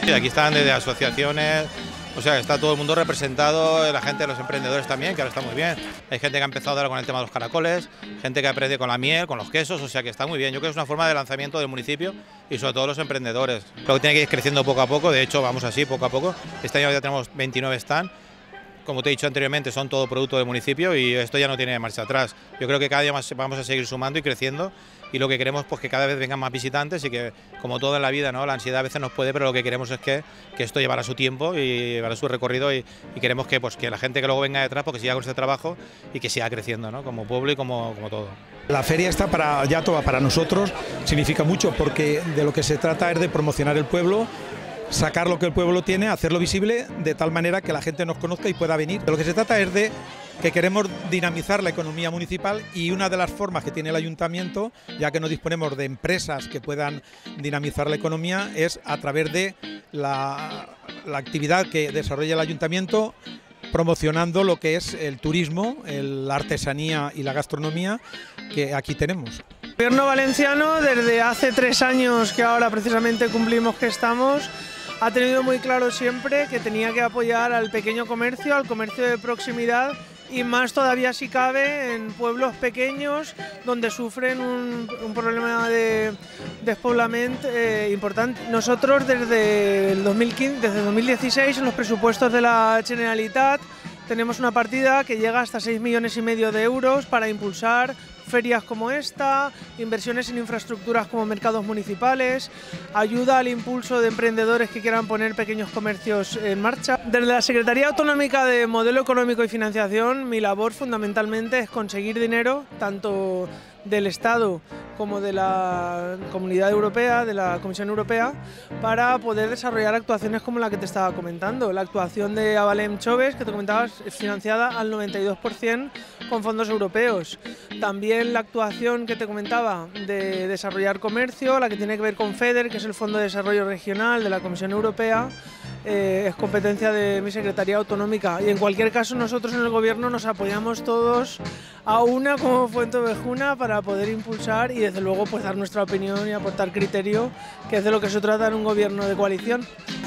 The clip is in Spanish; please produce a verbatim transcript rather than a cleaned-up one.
Y aquí están desde asociaciones, o sea, está todo el mundo representado, la gente de los emprendedores también, que ahora está muy bien. Hay gente que ha empezado ahora con el tema de los caracoles, gente que aprende con la miel, con los quesos, o sea que está muy bien. Yo creo que es una forma de lanzamiento del municipio y sobre todo los emprendedores. Creo que tiene que ir creciendo poco a poco, de hecho vamos así poco a poco. Este año ya tenemos veintinueve stands. Como te he dicho anteriormente, son todo producto del municipio y esto ya no tiene marcha atrás. Yo creo que cada día más vamos a seguir sumando y creciendo y lo que queremos es pues, que cada vez vengan más visitantes y que, como todo en la vida, ¿no? La ansiedad a veces nos puede, pero lo que queremos es que, que esto llevará su tiempo y llevará su recorrido y, y queremos que, pues, que la gente que luego venga detrás porque siga con este trabajo y que siga creciendo, ¿no? Como pueblo y como, como todo. La feria está para ya toda para nosotros, significa mucho porque de lo que se trata es de promocionar el pueblo, sacar lo que el pueblo tiene, hacerlo visible de tal manera que la gente nos conozca y pueda venir. De lo que se trata es de que queremos dinamizar la economía municipal y una de las formas que tiene el ayuntamiento, ya que no disponemos de empresas que puedan dinamizar la economía, es a través de la, la actividad que desarrolla el ayuntamiento promocionando lo que es el turismo, el, la artesanía y la gastronomía que aquí tenemos. El gobierno valenciano, desde hace tres años que ahora precisamente cumplimos que estamos, ha tenido muy claro siempre que tenía que apoyar al pequeño comercio, al comercio de proximidad y más todavía si cabe en pueblos pequeños donde sufren un, un problema de despoblamiento eh, importante. Nosotros desde el dos mil quince, desde dos mil dieciséis en los presupuestos de la Generalitat tenemos una partida que llega hasta seis millones y medio de euros para impulsar ferias como esta, inversiones en infraestructuras como mercados municipales, ayuda al impulso de emprendedores que quieran poner pequeños comercios en marcha. Desde la Secretaría Autonómica de Modelo Económico y Financiación, mi labor fundamentalmente es conseguir dinero, tanto del Estado como de la Comunidad Europea, de la Comisión Europea, para poder desarrollar actuaciones como la que te estaba comentando. La actuación de Avalem Choves, que te comentabas, es financiada al noventa y dos por ciento con fondos europeos. También la actuación que te comentaba de desarrollar comercio, la que tiene que ver con FEDER, que es el Fondo de Desarrollo Regional de la Comisión Europea, eh, es competencia de mi Secretaría Autonómica. Y en cualquier caso nosotros en el Gobierno nos apoyamos todos a una como Fuenteovejuna para poder impulsar y desde luego pues dar nuestra opinión y aportar criterio, que es de lo que se trata en un gobierno de coalición.